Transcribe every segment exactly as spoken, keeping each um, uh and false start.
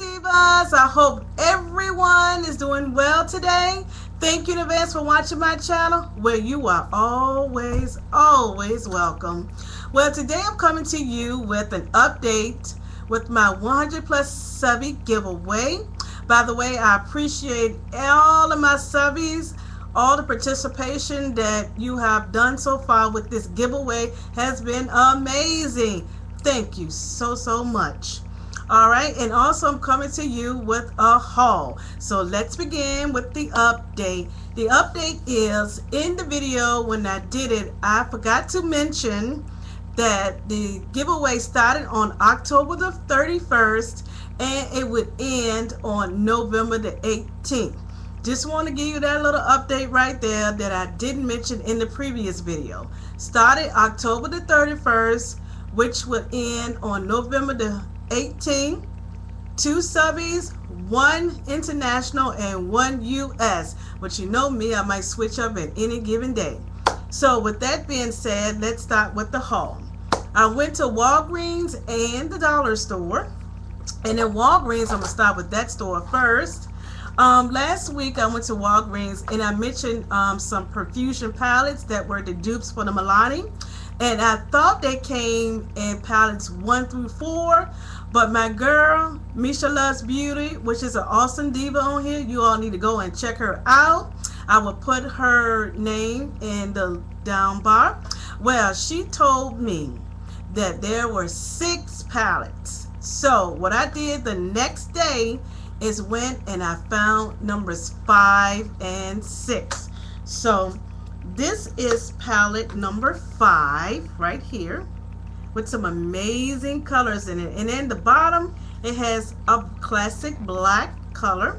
Divas, I hope everyone is doing well today. Thank you in advance for watching my channel where you are always, always welcome. Well, today I'm coming to you with an update with my one hundred plus subby giveaway. By the way, I appreciate all of my subbies. All the participation that you have done so far with this giveaway has been amazing. Thank you so, so much. All right, and also I'm coming to you with a haul. So let's begin with the update. The update is in the video when I did it, I forgot to mention that the giveaway started on October the thirty-first and it would end on November the eighteenth. Just want to give you that little update right there that I didn't mention in the previous video. Started October the thirty-first, which would end on November the eighteenth. Two subbies, one international and one U S. But you know me, I might switch up at any given day. So with that being said, let's start with the haul. I went to Walgreens and the dollar store. And in Walgreens, I'm going to start with that store first. Um, last week I went to Walgreens and I mentioned um, some perfusion palettes that were the dupes for the Milani. And I thought they came in palettes one through four, but my girl, Misha Loves Beauty, which is an awesome diva on here, you all need to go and check her out. I will put her name in the down bar. Well, she told me that there were six palettes. So what I did the next day is went and I found numbers five and six. So this is palette number five right here with some amazing colors in it. And then the bottom, it has a classic black color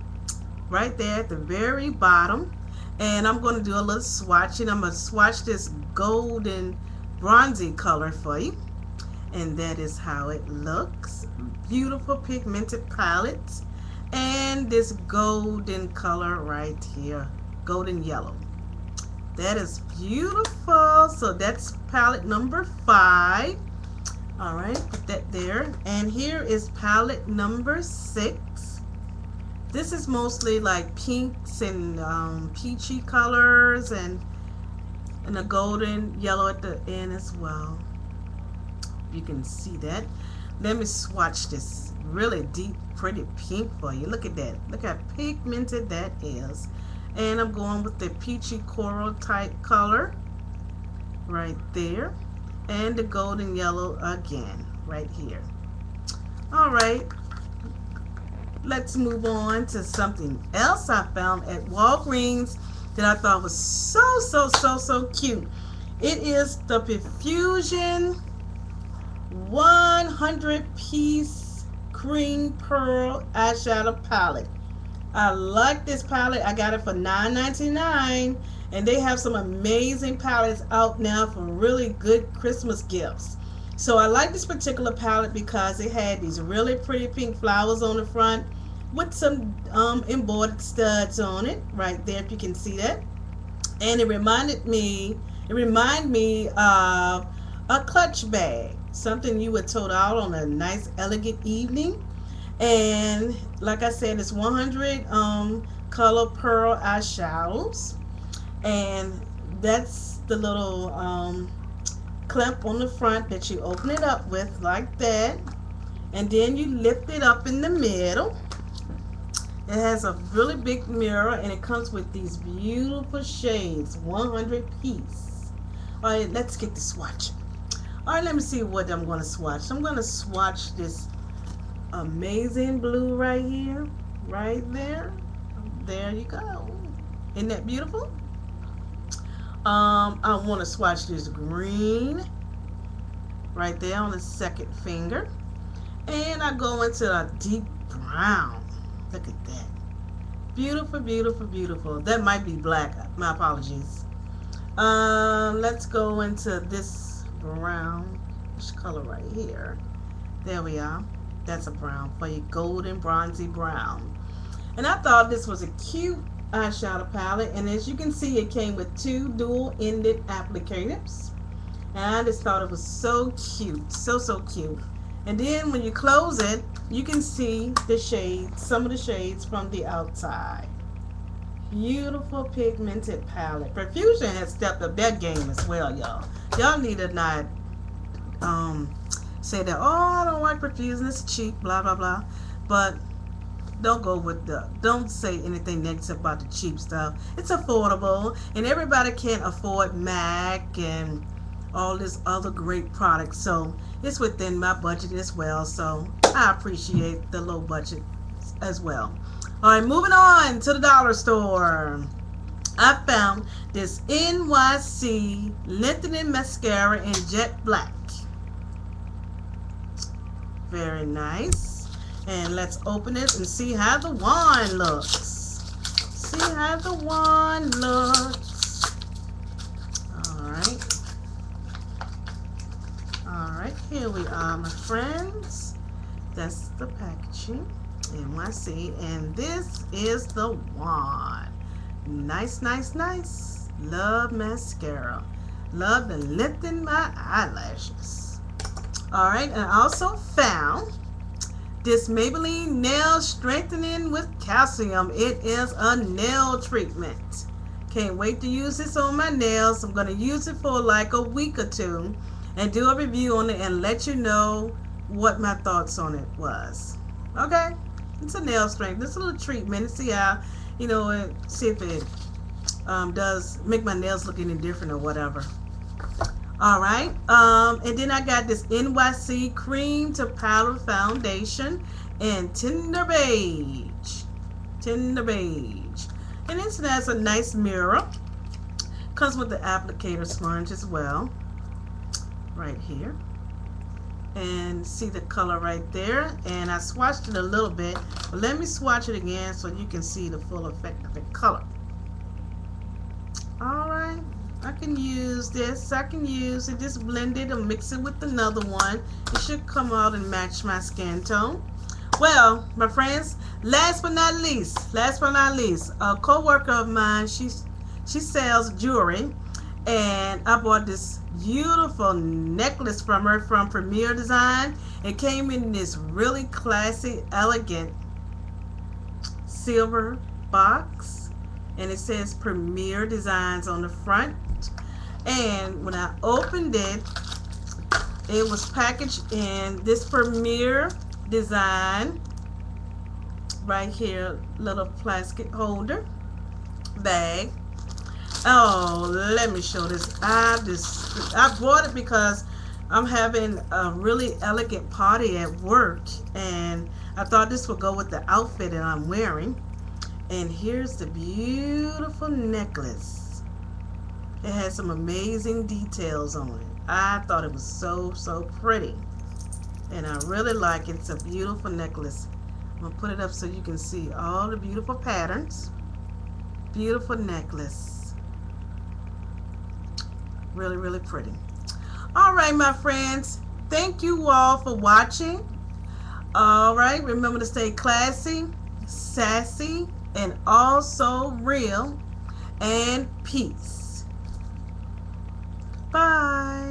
right there at the very bottom. And I'm going to do a little swatching. I'm going to swatch this golden bronzy color for you. And that is how it looks. Beautiful pigmented palettes. And this golden color right here, golden yellow. That is beautiful. So that's palette number five. All right, put that there. And here is palette number six. This is mostly like pinks and um, peachy colors and and a golden yellow at the end as well. You can see that. Let me swatch this really deep, pretty pink for you. Look at that. Look how pigmented that is. And I'm going with the peachy coral type color right there. And the golden yellow again right here. All right. Let's move on to something else I found at Walgreens that I thought was so, so, so, so cute. It is the Perfusion one hundred piece cream pearl eyeshadow palette. I like this palette. I got it for nine ninety-nine, and they have some amazing palettes out now for really good Christmas gifts. So I like this particular palette because it had these really pretty pink flowers on the front with some um, embroidered studs on it right there, if you can see that. And it reminded me, it reminded me of a clutch bag, something you would tote out on a nice elegant evening. And like I said, it's one hundred um, color pearl eyeshadows, and that's the little um, clamp on the front that you open it up with like that, and then you lift it up in the middle. It has a really big mirror and it comes with these beautiful shades, one hundred piece. All right, let's get the swatch. All right, let me see what I'm going to swatch. I'm going to swatch this amazing blue right here, right there. There you go. Isn't that beautiful? Um, I want to swatch this green right there on the second finger. And I go into a deep brown. Look at that. Beautiful, beautiful, beautiful. That might be black. My apologies. Um, let's go into this brownish color right here. There we are. That's a brown for you, golden bronzy brown. And I thought this was a cute eyeshadow palette, and as you can see, it came with two dual-ended applicators, and I just thought it was so cute, so so cute. And then when you close it, you can see the shades, some of the shades from the outside. Beautiful pigmented palette. Profusion has stepped up their game as well, y'all. Y'all need to not um, say that, oh, I don't like Profusion, it's cheap, blah, blah, blah. But don't go with the, don't say anything negative about the cheap stuff. It's affordable, and everybody can't afford MAC and all this other great products. So it's within my budget as well. So I appreciate the low budget as well. All right, moving on to the dollar store. I found this N Y C Lengthening Mascara in Jet Black. Very nice. And let's open it and see how the wand looks. See how the wand looks. All right. All right, here we are, my friends. That's the packaging. N Y C, and this is the wand. Nice, nice, nice. Love mascara. Love to lengthen my eyelashes. All right, and I also found this Maybelline Nail Strengthening with Calcium. It is a nail treatment. Can't wait to use this on my nails. I'm going to use it for like a week or two and do a review on it and let you know what my thoughts on it was. Okay? It's a nail strength. It's a little treatment to see how, you know, it, see if it um, does make my nails look any different or whatever. All right. Um, and then I got this N Y C Cream to Powder Foundation in Tender Beige. Tender Beige. And this has a nice mirror. Comes with the applicator sponge as well. Right here. And see the color right there, and I swatched it a little bit, but let me swatch it again so you can see the full effect of the color. Alright, I can use this, I can use it, just blend it and mix it with another one. It should come out and match my skin tone. Well, my friends, last but not least, last but not least, a co-worker of mine, she, she sells jewelry, and I bought this beautiful necklace from her from Premier Design. It came in this really classy, elegant silver box, and it says Premier Designs on the front. And when I opened it, it was packaged in this Premier Design right here, little plastic holder bag. Oh, let me show this. I just I bought it because I'm having a really elegant party at work, and I thought this would go with the outfit that I'm wearing. And here's the beautiful necklace. It has some amazing details on it. I thought it was so, so pretty, and I really like it. It's a beautiful necklace. I'm gonna put it up so you can see all the beautiful patterns. Beautiful necklace. Really, really pretty. All right, my friends. Thank you all for watching. All right. Remember to stay classy, sassy, and also real. And peace. Bye.